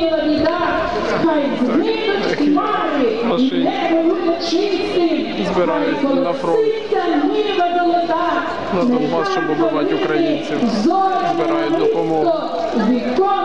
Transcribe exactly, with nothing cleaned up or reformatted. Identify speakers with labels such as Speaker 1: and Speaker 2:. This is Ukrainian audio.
Speaker 1: Збирають на фронт, на Донбас, щоб убивати українців, збирають допомогу.